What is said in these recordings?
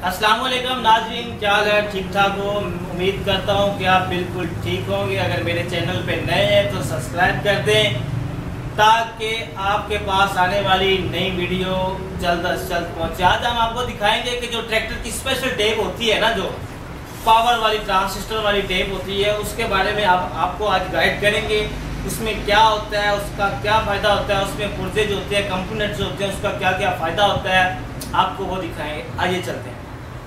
अस्सलाम वालेकुम नाज़रीन, क्या हाल है? ठीक ठाक हो? उम्मीद करता हूँ कि आप बिल्कुल ठीक होंगे। अगर मेरे चैनल पे नए हैं तो सब्सक्राइब कर दें ताकि आपके पास आने वाली नई वीडियो जल्द अज जल्द पहुँचे। आज हम आपको दिखाएंगे कि जो ट्रैक्टर की स्पेशल टेप होती है ना, जो पावर वाली ट्रांसिस्टर वाली टेप होती है, उसके बारे में आपको आज गाइड करेंगे। उसमें क्या होता है, उसका क्या फ़ायदा होता है, उसमें पुर्जे जो होते हैं, कंपोनेंट्स जो होते हैं, उसका क्या क्या फ़ायदा होता है, आपको वो दिखाएंगे। आइए चलते हैं।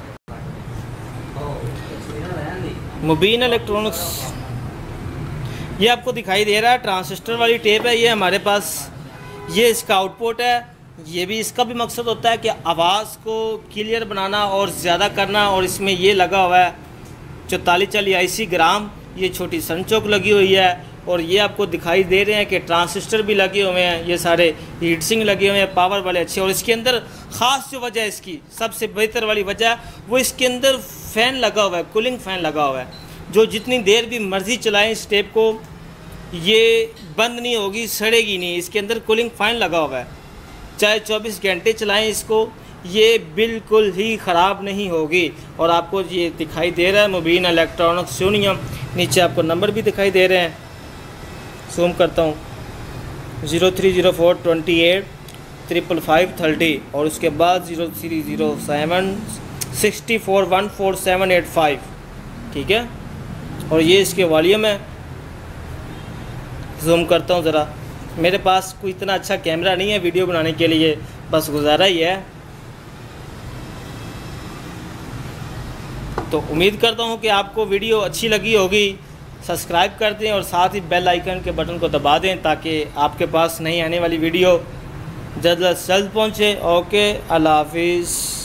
मुबीन इलेक्ट्रॉनिक्स, ये आपको दिखाई दे रहा है ट्रांसिस्टर वाली टेप है। ये हमारे पास ये इसका आउटपुट है। ये भी इसका भी मकसद होता है कि आवाज़ को क्लियर बनाना और ज़्यादा करना। और इसमें ये लगा हुआ है 4440 IC ग्राम, ये छोटी सनचोक लगी हुई है। और ये आपको दिखाई दे रहे हैं कि ट्रांसिस्टर भी लगे हुए हैं, ये सारे हीट सिंक लगे हुए हैं, पावर वाले अच्छे। और इसके अंदर ख़ास जो वजह है, इसकी सबसे बेहतर वाली वजह है, वो इसके अंदर फ़ैन लगा हुआ है, कूलिंग फ़ैन लगा हुआ है, जो जितनी देर भी मर्ज़ी चलाएं इस टेप को, ये बंद नहीं होगी, सड़ेगी नहीं। इसके अंदर कूलिंग फ़ैन लगा हुआ है, चाहे 24 घंटे चलाएं इसको, ये बिल्कुल ही ख़राब नहीं होगी। और आपको ये दिखाई दे रहा है मुबीन इलेक्ट्रॉनिक्स यूनियम, नीचे आपको नंबर भी दिखाई दे रहे हैं, जूम करता हूँ, 0304285530 और उसके बाद 030764147885, ठीक है। और ये इसके वॉल्यूम है, जूम करता हूँ ज़रा। मेरे पास कोई इतना अच्छा कैमरा नहीं है वीडियो बनाने के लिए, बस गुजारा ही है। तो उम्मीद करता हूँ कि आपको वीडियो अच्छी लगी होगी। सब्सक्राइब कर दें और साथ ही बेल आइकन के बटन को दबा दें ताकि आपके पास नई आने वाली वीडियो जल्द से जल्द पहुँचे। ओके, अल्लाह हाफिज़।